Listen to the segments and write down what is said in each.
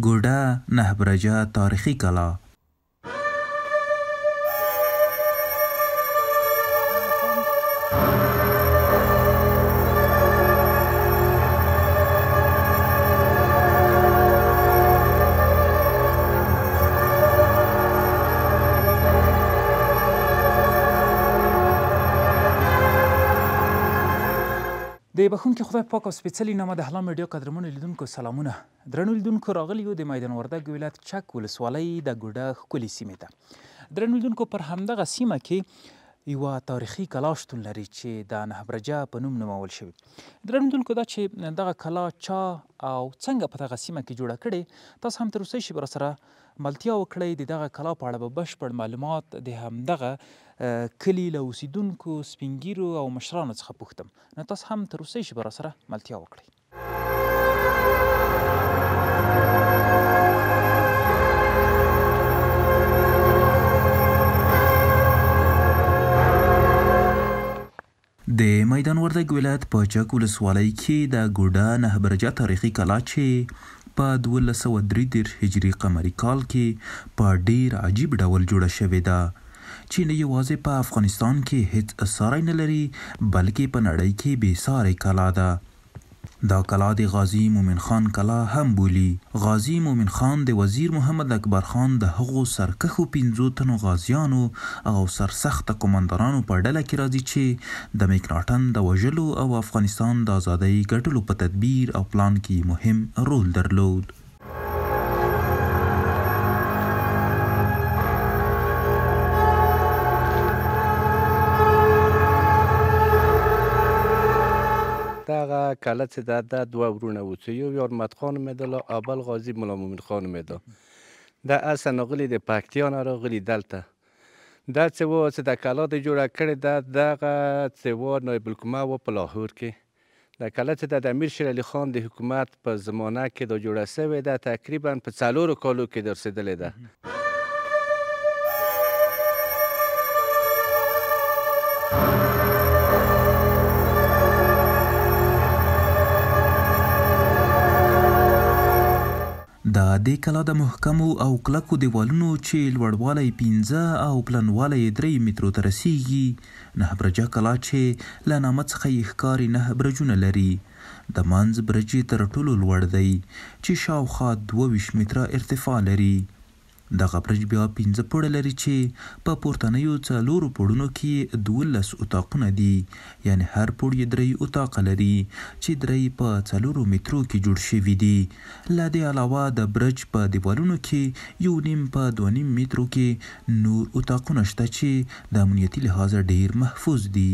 ګوډه نهبرجه تاریخي کلا. د بخښونکي خدای پاک او سپېڅلي نامه د احلام میډیا قدرمنو لیدونکو سلامونه. درنو لیدونکو راغلي یو د میدان وردګ ولایت چک ولسوالۍ د ګوډه ښکلې سیمې ته. درنو لیدونکو پر همدغه سیمه کې یوه تاریخي کلا شتون لري چې د نهبرجه په نوم نومول شوې. درنو لیدونکو دا چې دغه کلا چا او څنګه په دغه سیمه کې جوړه کړې، تاسو هم تر اوسه شي به راسره ملتیا وکړئ. د دغه کلا په اړه به بشپړ معلومات د همدغه کلي له اوسیدونکو سپین ږیرو او مشرانو څخه پوښتم. نو تاسو هم تر اوسه شي به راسره ملتیا وکړئ. د میدان وردګ ولایت په چک ولسوالۍ کې د ګوډه نهبرجه تاریخي کلا چې په 1233 هجري قمري کال کې په ډیر عجیب ډول جوړه شوې ده، چې نه یوازې په افغانستان کې هیڅ ساری نه لري بلکې په نړۍ کې بې ساری کلا ده. دا کلا د غازی مومن خان کلا هم بولی. غازی مومن خان د وزیر محمد اکبر خان د هغو سرکښو 15 تنو غازیانو او سرسخته قماندانانو په ډله کې راځي چې د مکناټن د وژلو او افغانستان د ازادۍ ګټلو په تدبیر او پلان کې مهم رول درلود. دغه کله چې دا دوه ورونه و چې یو یارمت خان نومېدل او بل غازي ملا مومن خان نومېده. دا اصلا راغلي د پکتیا نه راغلي دلته. دا چې و چې د کلا د جوړه کړې ده، دغه چې و نایب الحکومه و په لاهور کې. د کله چې د امیر شیر علي خان د حکومت په زمانه کې دا جوړه شوې ده، تقریبا په 4 کالو کې دا رسېدلې ده. د دې کلا د محکمو او کلکو دیوالونو چې لوړوالی 15 او پلنوالی 3 مترو ته رسیږي، نهبرجه کلا چې له نامه څخه یې ښکاري 9 برجونه لري. د منځ برج یې تر ټولو لوړ دی چې شاوخوا 22 متره ارتفاع لري. دغه برج بیا 15 پوړه لري چې په پورتنیو 4 پوړونو کې 12 اتاقونه دي، یعنی هر پوړ یې 3 اتاقه لري چې 3 په 4 مترو کې جوړ شوي دي. له دې علاوه د برج په دیوالونو کې 1.5 په 2.5 مترو کې نور اتاقونه شته چې د امنیتي لحاظه ډیر محفوظ دي.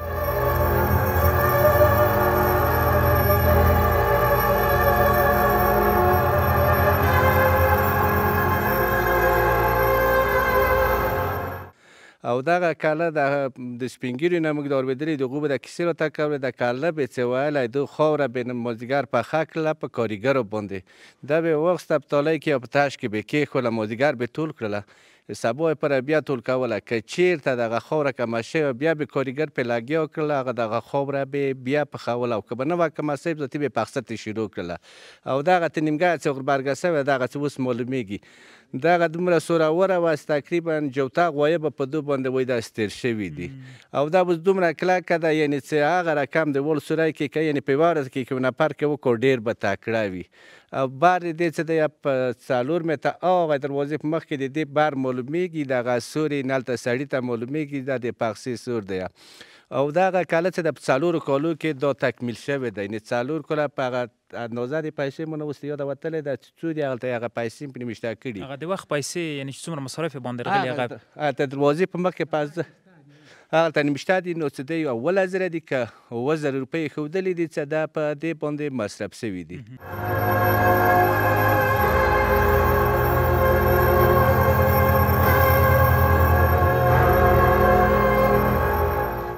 او دغه کاله د سپین ږیرو نه موږ د اورېدلي د هغوی به د کیسې راته کولې. د کاله به یې څه ویلی، د خاوره به یې مازدیګر پخه کړله په کاریګرو باندې. دا به یې واخیسته په تالۍ کې یا په تش کې به یې کېښوله، مازدیګر به یې ټول کړله، سبا یې پر بیا ټول کوله. که چېرته دغه خاوره کمه شوې بیا به کاریګر پرې لګیا کړله، هغه دغه خاوره به بیا پخوله، او که به نه وه کمه شوې ذاتي به یې پخڅه ترې شروع کړله. او دغه ته نیمګړه چې غوربرګه شوې دغه چې اوس معلومیږي دغه دومره سوروره وه چې تقریبا جوته غوایه به په دو باندې وایي دا ستیر شوي دي. او دا اوس دومره کلکه ده، یعنې چې هغه رقم د ول سوری کې که یعنې په یوه ورځ کې که نفر کې وکړو ډېر به تکړه وي. او بر د دې چې دی په 4 متره هغه دروازې په مخ کې د دې بر معلومیږي، دغه سوري نلته سړي ته معلومیږي دا د پخڅې سور دی. او دغه کله چې د 4 کالو کې دا تکمیل شوی دی، یعنې 4 کاله په هغه اندازه د پیسې مو نه اوس یاده وتلی ده چې څو دي هغلته هغه پیسې پرې میشته کړي. هغه د وخت پیسې یعنې چې څومره مصارف یې باندې راغلي هغه دروازې په مخ کې هغلته نمیشته دي. نو چې دی 1000 دي که 1000 روپۍ ښودلي دي چې دا په دې باندې مصرف شوي دي.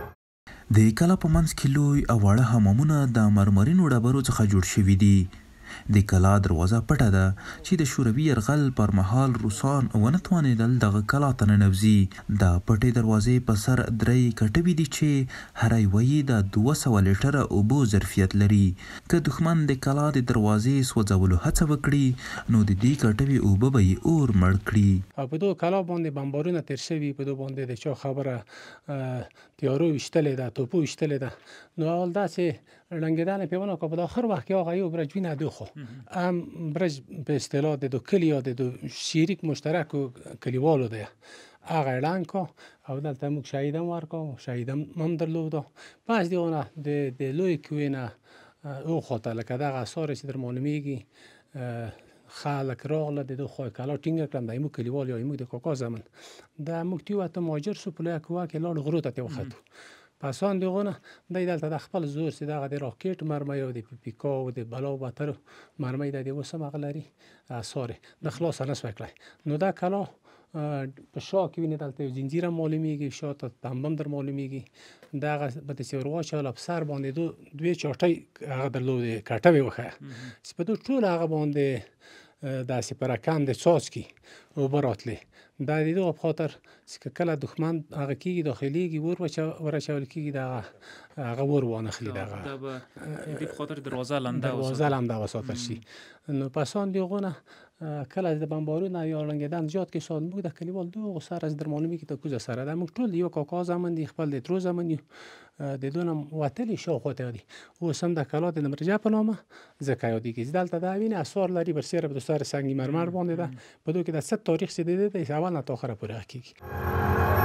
د کلا په منځ کې لوی او واړه حمامونه د مرمرینو ډبرو څخه جوړ شوي دي. د کلا دروازه پټه ده چې د شوروي یرغل پر مهال روسان ونه توانېدل دغه کلا ته ننوځي. د پټې دروازې په سر 3 کټوي دي چې هر یوه یې د 200 لیټره اوبو ظرفیت لري. که دښمن د کلا د دروازې سوځولو هڅه وکړي نو د دې کټوي اوبه به یې اور مړ کړي. او په دغه کلا باندې بمبارونه تیر شوي، په دغه باندې د چا خبره تیارو ویشتلې ده، توپو ویشتلې ده. نو اول داسې ړنګېدنې پې ونه کړه. په آخر وخت کې هغه یو برج وینه دوخو هم برج به اصطلاح د دو کلي یا د دو شریک مشترکو کلیوالو دی، هغه یې ړنګ کړه او دلته موږ شهید هم ورکړو، شهید هم درلوده. پس د هغه نه د لوی کوهي نه اوخواته لکه دغه اثار چې در معلومیږي خلک راغله د دغه خوا کلا ټینګه کړم، د موږ کلیوال یا موږ د کاکا زمن د موږ تیوته مهاجر سو په لویه کوه کې لاړو غرو ته وختو. پس آن دغه نه دی دلته د خپل زور چې دغه د راکټ مرمۍ او د پیپیکا او د بلا و بترو مرمۍ د اوس هم هغه لري اثار د خلاص نه سوی کړی. نو دا کلا په شا کې وینې دلته یو زنجیر هم معلومیږي، شا ته تمبم در معلومیږي. دغه به داسې ور واچوله په سر باندې 2 چاټۍ هغه درلودې کټوې وښیه چې په دوی ټول هغه باندې داسې په رقم د څاڅکي اوبه راتلې. دا د دغه په خاطر چې کله دښمن هغه کېږي داخلېږي ور اچول کېږي دغه هغه ور وانخلي دغه دا به د دې په خاطر دروازه لنده هم وساتل شي. نو پس آن د هغو نه کله د بمبارونه یا ړنګېدن زیات کې سال موږ د کلیوال دغو سره در معلومیږي د کوزه سره ده. موږ ټول د یو کاکا زمن دي، خپل د ترو زمن یو، د دوی نه وتلي شاوخوا ته دي. اوس هم د کلا د نمرجه په نامه ځکه یادېږي. دلته دا وینې اثار لري بر سر په سر سنگ مرمر باندې ده. په دوی کې د 100 تاریخ چې دی اول نه تا آخره پورې کېږي.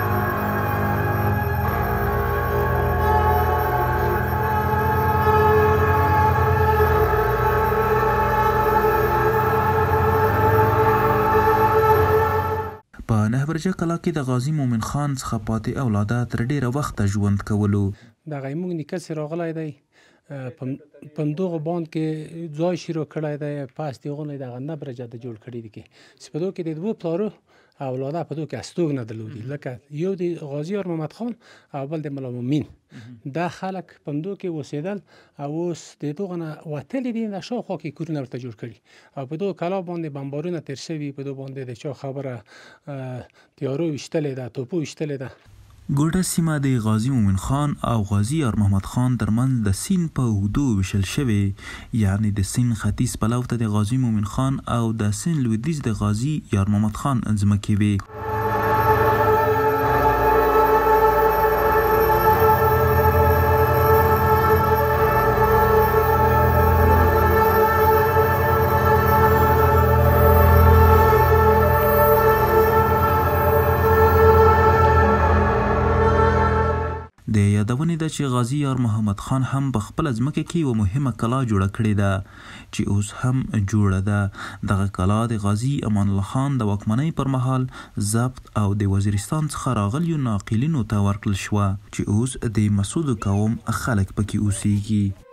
په نهبرجه کلا کې د غازي مومن خان څخه پاتې اولاده تر ډېره وخته ژوند کولو. دغه موږ نیکه چې راغلی دی په همدغه باند کې ځای شروع کړی دی. پس د هغو نه دغه نهبرجه د جوړ کړي دي چې په دغه کې د 2 پلارو اولاده په دغه کې استوګ نه درلودي، لکه یو د غازي یار محمد خان او بل د ملا مومن. دا خلک په همدغه کې اوسېدل او اوس د دغه نه وتلي دي، د شاوخوا کې کورونه ورته جوړ کړي او په دغه کلا باندې بمبارونه تیر شوي، په دغه باندې د چا خبره تیارو ویشتلې ده، توپو ویشتلې ده. ګوډه سیمه د غازي مومن خان او غازي یار محمد خان ترمنځ د سیند په اوږدو ویشل شوې، یعنی د سیند ختیځ پلو ته د غازي مومن خان او د سیند لویدیځ د غازي یار محمد خان ځمکې وې. د یادونې ده چې غازي یار محمد خان هم په خپل ځمکه کې یوه مهمه کلا جوړه کړې ده چې اوس هم جوړه ده. دغه کلا د غازي امان الله خان د واکمنۍ پر مهال ضبط او د وزیرستان څخه راغلیو ناقلینو ته ورکړل شوه چې اوس د مسعود قوم خلک پکې اوسیږي.